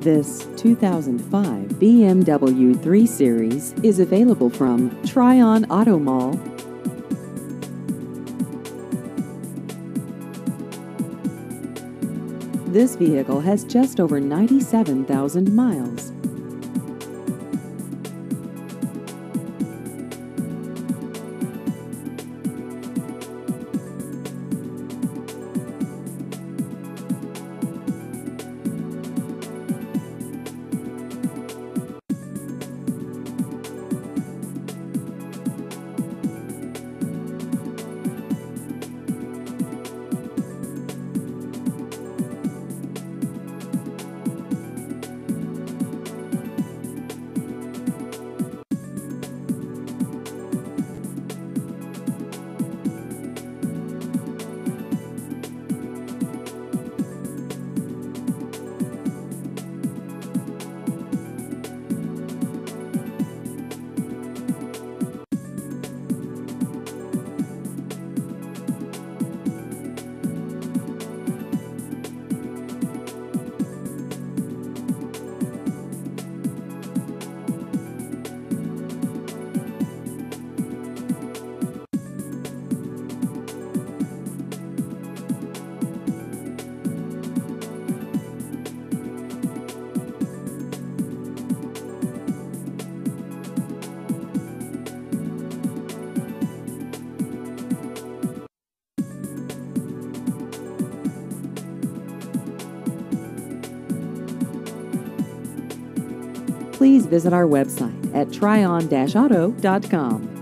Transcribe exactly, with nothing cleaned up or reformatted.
This two thousand five B M W three Series is available from Tryon Auto Mall. This vehicle has just over ninety-seven thousand miles. Please visit our website at tryon dash auto dot com.